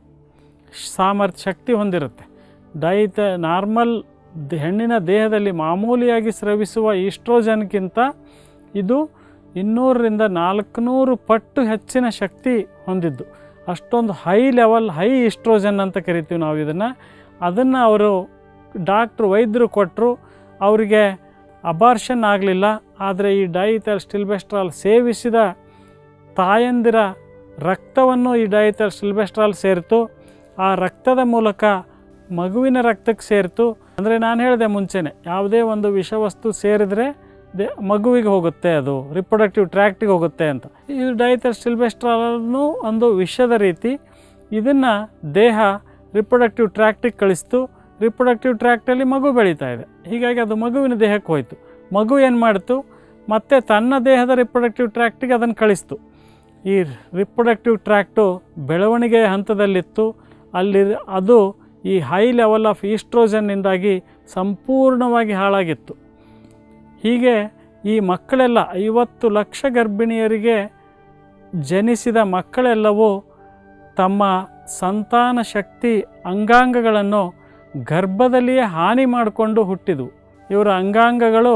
ಶಕ್ತಿ ಹೊಂದಿರುತ್ತೆ. ನಾರ್ಮಲ್ ಹೆಣ್ಣಿನ ದೇಹದಲ್ಲಿ ಮಾಮೂಲಿಯಾಗಿ ಸ್ರವಿಸುವ ಈಸ್ಟ್ರೋಜನ್ಗಿಂತ ಇದು 200ರಿಂದ 400 ಪಟ್ಟು ಹೆಚ್ಚಿನ ಶಕ್ತಿ ಹೊಂದಿದ್ದು. ಅಷ್ಟೊಂದು ಹೈ ಈಸ್ಟ್ರೋಜನ್ ಅಂತ ಕರಿತೀವಿ ನಾವು ಇದನ್ನು. ಅದನ್ನು ಅವರು ವೈದ್ಯರು ಕೊಟ್ಟರು. ಅವರಿಗೆ ಅಬಾರ್ಷನ್ ಆಗಲಿಲ್ಲ. ಆದರೆ ಈ ಡೈಇಥೈಲ್ ಸ್ಟಿಲ್ಬೆಸ್ಟ್ರಾಲ್ ಸೇವಿಸಿದ ತಾಯಂದಿರ ರಕ್ತವನ್ನು ಈ ಡೈಇಥೈಲ್ ಸ್ಟಿಲ್ಬೆಸ್ಟ್ರಾಲ್ ಸೇರಿತು. ಆ ರಕ್ತದ ಮೂಲಕ ಮಗುವಿನ ರಕ್ತಕ್ಕೆ ಸೇರಿತು. ಅಂದರೆ ನಾನು ಹೇಳಿದೆ ಮುಂಚೆನೇ, ಯಾವುದೇ ಒಂದು ವಿಷವಸ್ತು ಸೇರಿದರೆ ಮಗುವಿಗೆ ಹೋಗುತ್ತೆ, ಅದು ರಿಪ್ರೊಡಕ್ಟಿವ್ ಟ್ರ್ಯಾಕ್ಟಿಗೆ ಹೋಗುತ್ತೆ ಅಂತ. ಇದು ಡೈಇಥೈಲ್ ಸ್ಟಿಲ್ಬೆಸ್ಟ್ರಾಲನ್ನು ಒಂದು ವಿಷದ ರೀತಿ. ಇದನ್ನು ದೇಹ ರಿಪ್ರೊಡಕ್ಟಿವ್ ಟ್ರ್ಯಾಕ್ಟಿಗೆ ಕಳಿಸ್ತು. ರಿಪ್ರೊಡಕ್ಟಿವ್ ಟ್ರ್ಯಾಕ್ಟಲ್ಲಿ ಮಗು ಬೆಳೀತಾ ಇದೆ. ಹೀಗಾಗಿ ಅದು ಮಗುವಿನ ದೇಹಕ್ಕೆ ಹೋಯಿತು. ಮಗು ಏನು ಮಾಡ್ತು? ಮತ್ತು ತನ್ನ ದೇಹದ ರಿಪ್ರೊಡಕ್ಟಿವ್ ಟ್ರ್ಯಾಕ್ಟಿಗೆ ಅದನ್ನು ಕಳಿಸ್ತು. ಈ ರಿಪ್ರೊಡಕ್ಟಿವ್ ಟ್ರ್ಯಾಕ್ಟು ಬೆಳವಣಿಗೆಯ ಹಂತದಲ್ಲಿತ್ತು. ಅದು ಈ ಹೈ ಲೆವೆಲ್ ಆಫ್ ಈಸ್ಟ್ರೋಜನ್ನಿಂದಾಗಿ ಸಂಪೂರ್ಣವಾಗಿ ಹಾಳಾಗಿತ್ತು. ಹೀಗೆ ಈ ಮಕ್ಕಳೆಲ್ಲ 50 ಲಕ್ಷ ಗರ್ಭಿಣಿಯರಿಗೆ ಜನಿಸಿದ ಮಕ್ಕಳೆಲ್ಲವೂ ತಮ್ಮ ಸಂತಾನ ಶಕ್ತಿ ಅಂಗಾಂಗಗಳನ್ನು ಗರ್ಭದಲ್ಲಿಯೇ ಹಾನಿ ಮಾಡಿಕೊಂಡು ಹುಟ್ಟಿದವು. ಇವರ ಅಂಗಾಂಗಗಳು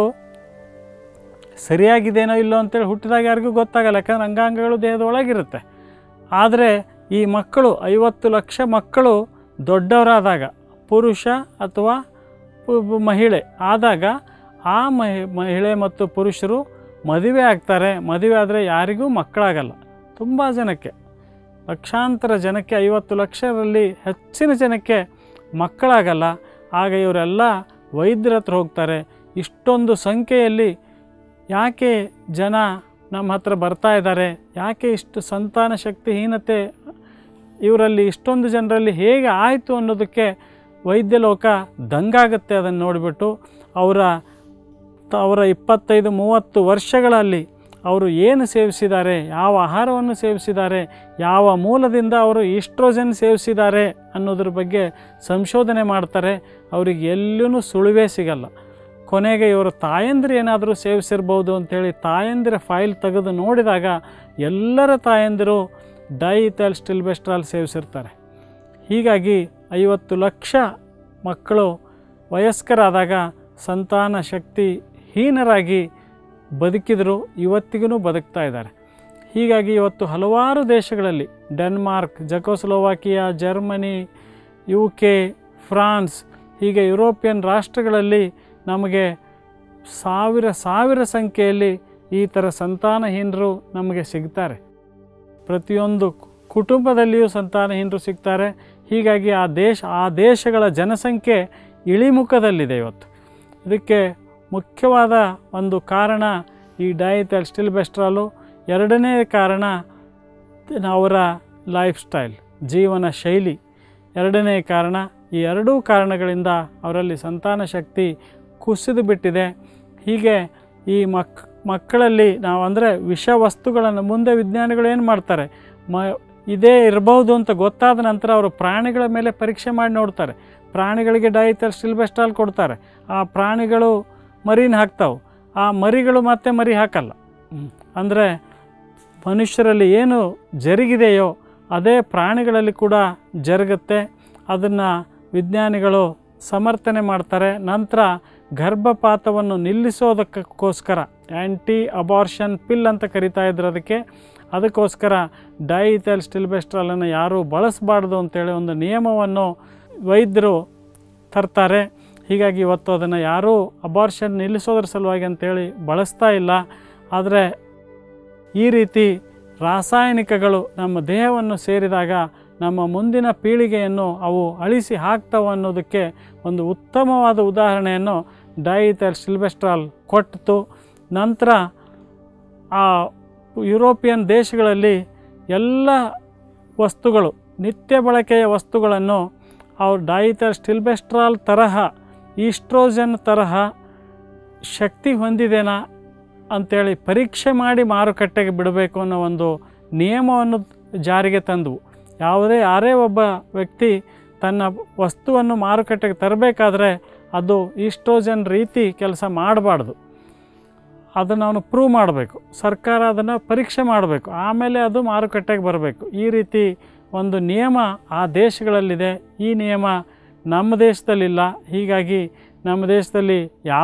ಸರಿಯಾಗಿದೆಯೋ ಇಲ್ಲೋ ಅಂತೇಳಿ ಹುಟ್ಟಿದಾಗ ಯಾರಿಗೂ ಗೊತ್ತಾಗಲ್ಲ, ಯಾಕಂದರೆ ಅಂಗಾಂಗಗಳು ದೇಹದ ಒಳಗಿರುತ್ತೆ. ಆದರೆ ಈ ಮಕ್ಕಳು 50 ಲಕ್ಷ ಮಕ್ಕಳು ದೊಡ್ಡವರಾದಾಗ, ಪುರುಷ ಅಥವಾ ಮಹಿಳೆ ಆದಾಗ, ಆ ಮಹಿಳೆ ಮತ್ತು ಪುರುಷರು ಮದುವೆ ಆಗ್ತಾರೆ. ಮದುವೆ ಆದರೆ ಯಾರಿಗೂ ಮಕ್ಕಳಾಗಲ್ಲ. ತುಂಬ ಜನಕ್ಕೆ, ಲಕ್ಷಾಂತರ ಜನಕ್ಕೆ, 50 ಲಕ್ಷರಲ್ಲಿ ಹೆಚ್ಚಿನ ಜನಕ್ಕೆ ಮಕ್ಕಳಾಗಲ್ಲ. ಆಗ ಇವರೆಲ್ಲ ವೈದ್ಯರ ಹತ್ರ ಹೋಗ್ತಾರೆ. ಇಷ್ಟೊಂದು ಸಂಖ್ಯೆಯಲ್ಲಿ ಯಾಕೆ ಜನ ನಮ್ಮ ಹತ್ರ ಬರ್ತಾ ಇದ್ದಾರೆ, ಯಾಕೆ ಇಷ್ಟು ಸಂತಾನ ಶಕ್ತಿಹೀನತೆ ಇವರಲ್ಲಿ ಇಷ್ಟೊಂದು ಜನರಲ್ಲಿ ಹೇಗೆ ಆಯಿತು ಅನ್ನೋದಕ್ಕೆ ವೈದ್ಯ ಲೋಕ ದಂಗಾಗುತ್ತೆ. ಅದನ್ನು ನೋಡಿಬಿಟ್ಟು ಅವರ 25-30 ವರ್ಷಗಳಲ್ಲಿ ಅವರು ಏನು ಸೇವಿಸಿದ್ದಾರೆ, ಯಾವ ಆಹಾರವನ್ನು ಸೇವಿಸಿದ್ದಾರೆ, ಯಾವ ಮೂಲದಿಂದ ಅವರು ಈಸ್ಟ್ರೋಜನ್ ಸೇವಿಸಿದ್ದಾರೆ ಅನ್ನೋದ್ರ ಬಗ್ಗೆ ಸಂಶೋಧನೆ ಮಾಡ್ತಾರೆ. ಅವರಿಗೆ ಎಲ್ಲೂ ಸುಳಿವೇ ಸಿಗಲ್ಲ. ಕೊನೆಗೆ ಇವರು ತಾಯಂದಿರು ಏನಾದರೂ ಸೇವಿಸಿರ್ಬೋದು ಅಂಥೇಳಿ ತಾಯಂದಿರ ಫೈಲ್ ತೆಗೆದು ನೋಡಿದಾಗ ಎಲ್ಲರ ತಾಯಂದಿರು ಡೈಇಥೈಲ್ ಸ್ಟಿಲ್ಬೆಸ್ಟ್ರಾಲ್ ಸೇವಿಸಿರ್ತಾರೆ. ಹೀಗಾಗಿ 50 ಲಕ್ಷ ಮಕ್ಕಳು ವಯಸ್ಕರಾದಾಗ ಸಂತಾನ ಶಕ್ತಿ ಹೀನರಾಗಿ ಬದುಕಿದರು, ಇವತ್ತಿಗೂ ಬದುಕ್ತಾ ಇದ್ದಾರೆ. ಹೀಗಾಗಿ ಇವತ್ತು ಹಲವಾರು ದೇಶಗಳಲ್ಲಿ, Denmark, Czechoslovakia, Germany, UK, France, ಹೀಗೆ ಯುರೋಪಿಯನ್ ರಾಷ್ಟ್ರಗಳಲ್ಲಿ ನಮಗೆ ಸಾವಿರ ಸಂಖ್ಯೆಯಲ್ಲಿ ಈ ಥರ ಸಂತಾನಹೀನರು ನಮಗೆ ಸಿಗ್ತಾರೆ. ಪ್ರತಿಯೊಂದು ಕುಟುಂಬದಲ್ಲಿಯೂ ಸಂತಾನಹೀನರು ಸಿಗ್ತಾರೆ. ಹೀಗಾಗಿ ಆ ದೇಶಗಳ ಜನಸಂಖ್ಯೆ ಇಳಿಮುಖದಲ್ಲಿದೆ ಇವತ್ತು. ಇದಕ್ಕೆ ಮುಖ್ಯವಾದ ಒಂದು ಕಾರಣ ಈ ಡಯಥೈಲ್ಸ್ಟಿಲ್ಬೆಸ್ಟ್ರಾಲು. ಎರಡನೇ ಕಾರಣ ಅವರ ಲೈಫ್ ಸ್ಟೈಲ್, ಜೀವನ ಶೈಲಿ ಎರಡನೇ ಕಾರಣ. ಈ ಎರಡೂ ಕಾರಣಗಳಿಂದ ಅವರಲ್ಲಿ ಸಂತಾನ ಶಕ್ತಿ ಕುಸಿದು ಬಿಟ್ಟಿದೆ. ಹೀಗೆ ಈ ಮಕ್ಕಳಲ್ಲಿ ನಾವು ಅಂದರೆ ವಿಷ ವಸ್ತುಗಳನ್ನು ಮುಂದೆ ವಿಜ್ಞಾನಿಗಳು ಏನು ಮಾಡ್ತಾರೆ, ಇದೇ ಇರಬಹುದು ಅಂತ ಗೊತ್ತಾದ ನಂತರ ಅವರು ಪ್ರಾಣಿಗಳ ಮೇಲೆ ಪರೀಕ್ಷೆ ಮಾಡಿ ನೋಡ್ತಾರೆ. ಪ್ರಾಣಿಗಳಿಗೆ ಡಯಥೈಲ್ಸ್ಟಿಲ್ಬೆಸ್ಟ್ರಾಲ್ ಕೊಡ್ತಾರೆ. ಆ ಪ್ರಾಣಿಗಳು ಮರಿನ ಹಾಕ್ತಾವೆ, ಆ ಮರಿಗಳು ಮತ್ತೆ ಮರಿ ಹಾಕಲ್ಲ. ಅಂದರೆ ಮನುಷ್ಯರಲ್ಲಿ ಏನು ಜರುಗಿದೆಯೋ ಅದೇ ಪ್ರಾಣಿಗಳಲ್ಲಿ ಕೂಡ ಜರುಗುತ್ತೆ. ಅದನ್ನು ವಿಜ್ಞಾನಿಗಳು ಸಮರ್ಥನೆ ಮಾಡ್ತಾರೆ. ನಂತರ ಗರ್ಭಪಾತವನ್ನು ನಿಲ್ಲಿಸೋದಕ್ಕೋಸ್ಕರ ಆ್ಯಂಟಿ ಅಬಾರ್ಷನ್ ಪಿಲ್ ಅಂತ ಕರಿತಾ ಇದ್ರು ಅದಕ್ಕೋಸ್ಕರ ಡಯಥೈಲ್ಸ್ಟಿಲ್ಬೆಸ್ಟ್ರಾಲನ್ನು ಯಾರೂ ಬಳಸಬಾರ್ದು ಅಂತೇಳಿ ಒಂದು ನಿಯಮವನ್ನು ವೈದ್ಯರು ತರ್ತಾರೆ. ಹೀಗಾಗಿ ಇವತ್ತು ಅದನ್ನು ಯಾರೂ ಅಬಾರ್ಷನ್ ನಿಲ್ಲಿಸೋದ್ರ ಸಲುವಾಗಿ ಅಂತೇಳಿ ಬಳಸ್ತಾ ಇಲ್ಲ. ಆದರೆ ಈ ರೀತಿ ರಾಸಾಯನಿಕಗಳು ನಮ್ಮ ದೇಹವನ್ನು ಸೇರಿದಾಗ ನಮ್ಮ ಮುಂದಿನ ಪೀಳಿಗೆಯನ್ನು ಅವು ಅಳಿಸಿ ಹಾಕ್ತವೆ ಅನ್ನೋದಕ್ಕೆ ಒಂದು ಉತ್ತಮವಾದ ಉದಾಹರಣೆಯನ್ನು ಡಯಥೈಲ್ಸ್ಟಿಲ್ಬೆಸ್ಟ್ರಾಲ್ ಕೊಟ್ಟಿತು. ನಂತರ ಆ ಯುರೋಪಿಯನ್ ದೇಶಗಳಲ್ಲಿ ಎಲ್ಲ ವಸ್ತುಗಳು, ನಿತ್ಯ ಬಳಕೆಯ ವಸ್ತುಗಳನ್ನು ಅವ್ರು ಡಯಥೈಲ್ಸ್ಟಿಲ್ಬೆಸ್ಟ್ರಾಲ್ ತರಹ, ಈಸ್ಟ್ರೋಜನ್ ತರಹ ಶಕ್ತಿ ಹೊಂದಿದೆನಾ ಅಂಥೇಳಿ ಪರೀಕ್ಷೆ ಮಾಡಿ ಮಾರುಕಟ್ಟೆಗೆ ಬಿಡಬೇಕು ಅನ್ನೋ ಒಂದು ನಿಯಮವನ್ನು ಜಾರಿಗೆ ತಂದವು. ಯಾರೇ ಒಬ್ಬ ವ್ಯಕ್ತಿ ತನ್ನ ವಸ್ತುವನ್ನು ಮಾರುಕಟ್ಟೆಗೆ ತರಬೇಕಾದ್ರೆ ಅದು ಈಸ್ಟ್ರೋಜನ್ ರೀತಿ ಕೆಲಸ ಮಾಡಬಾರ್ದು. ಅದನ್ನು ಅವನು ಪ್ರೂವ್ ಮಾಡಬೇಕು, ಸರ್ಕಾರ ಅದನ್ನು ಪರೀಕ್ಷೆ ಮಾಡಬೇಕು, ಆಮೇಲೆ ಅದು ಮಾರುಕಟ್ಟೆಗೆ ಬರಬೇಕು. ಈ ರೀತಿ ಒಂದು ನಿಯಮ ಆ ದೇಶಗಳಲ್ಲಿದೆ. ಈ ನಿಯಮ ನಮ್ಮ ದೇಶದಲ್ಲಿಲ್ಲ. ಹೀಗಾಗಿ ನಮ್ಮ ದೇಶದಲ್ಲಿ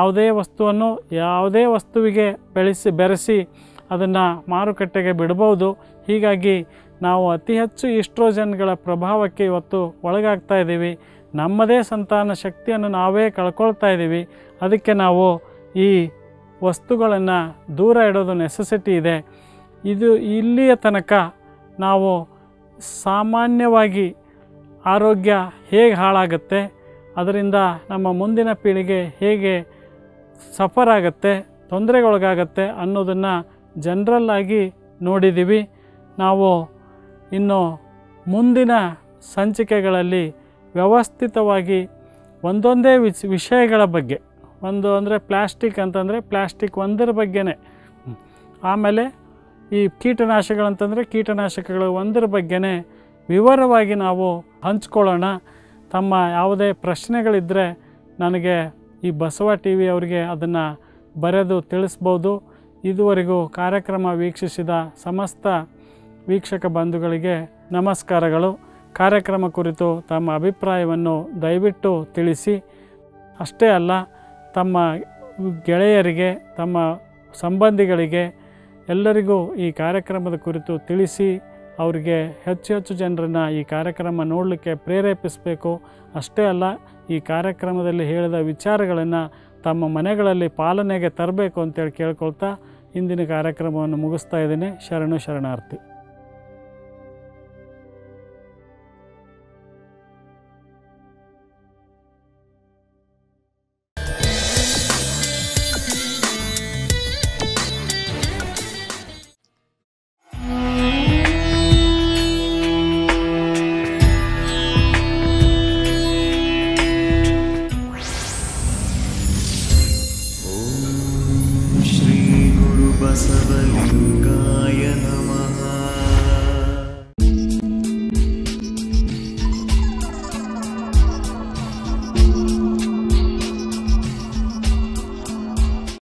ಯಾವುದೇ ವಸ್ತುವಿಗೆ ಬೆರೆಸಿ ಅದನ್ನು ಮಾರುಕಟ್ಟೆಗೆ ಬಿಡ್ಬೋದು. ಹೀಗಾಗಿ ನಾವು ಅತಿ ಹೆಚ್ಚು ಈಸ್ಟ್ರೋಜನ್ಗಳ ಪ್ರಭಾವಕ್ಕೆ ಇವತ್ತು ಒಳಗಾಗ್ತಾ ಇದ್ದೀವಿ. ನಮ್ಮದೇ ಸಂತಾನ ಶಕ್ತಿಯನ್ನು ನಾವೇ ಕಳ್ಕೊಳ್ತಾ ಇದ್ದೀವಿ. ಅದಕ್ಕೆ ನಾವು ಈ ವಸ್ತುಗಳನ್ನು ದೂರ ಇಡೋದು ನೆಸೆಸಿಟಿ ಇದೆ. ಇಲ್ಲಿಯ ತನಕ ನಾವು ಸಾಮಾನ್ಯವಾಗಿ ಆರೋಗ್ಯ ಹೇಗೆ ಹಾಳಾಗುತ್ತೆ, ಅದರಿಂದ ನಮ್ಮ ಮುಂದಿನ ಪೀಳಿಗೆ ಹೇಗೆ ಸಫರ್ ಆಗುತ್ತೆ, ತೊಂದರೆಗೊಳಗಾಗತ್ತೆ ಅನ್ನೋದನ್ನು ಜನರಲ್ಲಾಗಿ ನೋಡಿದ್ದೀವಿ. ನಾವು ಇನ್ನು ಮುಂದಿನ ಸಂಚಿಕೆಗಳಲ್ಲಿ ವ್ಯವಸ್ಥಿತವಾಗಿ ಒಂದೊಂದೇ ವಿಷಯಗಳ ಬಗ್ಗೆ, ಒಂದು ಅಂದರೆ ಪ್ಲಾಸ್ಟಿಕ್ ಅಂತಂದರೆ ಪ್ಲಾಸ್ಟಿಕ್ ಒಂದರ ಬಗ್ಗೆನೇ, ಆಮೇಲೆ ಈ ಕೀಟನಾಶಕಗಳಂತಂದರೆ ಕೀಟನಾಶಕಗಳು ಒಂದರ ಬಗ್ಗೆನೇ ವಿವರವಾಗಿ ನಾವು ಹಂಚ್ಕೊಳ್ಳೋಣ. ತಮ್ಮ ಯಾವುದೇ ಪ್ರಶ್ನೆಗಳಿದ್ದರೆ ನನಗೆ ಈ ಬಸವ ಟಿ ವಿ ಅವರಿಗೆ ಅದನ್ನು ಬರೆದು ತಿಳಿಸ್ಬೋದು. ಇದುವರೆಗೂ ಕಾರ್ಯಕ್ರಮ ವೀಕ್ಷಿಸಿದ ಸಮಸ್ತ ವೀಕ್ಷಕ ಬಂಧುಗಳಿಗೆ ನಮಸ್ಕಾರಗಳು. ಕಾರ್ಯಕ್ರಮ ಕುರಿತು ತಮ್ಮ ಅಭಿಪ್ರಾಯವನ್ನು ದಯವಿಟ್ಟು ತಿಳಿಸಿ. ಅಷ್ಟೇ ಅಲ್ಲ, ತಮ್ಮ ಗೆಳೆಯರಿಗೆ, ತಮ್ಮ ಸಂಬಂಧಿಗಳಿಗೆ ಎಲ್ಲರಿಗೂ ಈ ಕಾರ್ಯಕ್ರಮದ ಕುರಿತು ತಿಳಿಸಿ ಅವರಿಗೆ ಹೆಚ್ಚು ಜನರನ್ನು ಈ ಕಾರ್ಯಕ್ರಮ ನೋಡಲಿಕ್ಕೆ ಪ್ರೇರೇಪಿಸಬೇಕು. ಅಷ್ಟೇ ಅಲ್ಲ, ಈ ಕಾರ್ಯಕ್ರಮದಲ್ಲಿ ಹೇಳಿದ ವಿಚಾರಗಳನ್ನು ತಮ್ಮ ಮನೆಗಳಲ್ಲಿ ಪಾಲನೆಗೆ ತರಬೇಕು ಅಂತೇಳಿ ಕೇಳ್ಕೊಳ್ತಾ ಇಂದಿನ ಕಾರ್ಯಕ್ರಮವನ್ನು ಮುಗಿಸ್ತಾ ಇದ್ದೀನಿ. ಶರಣಾರ್ಥಿ.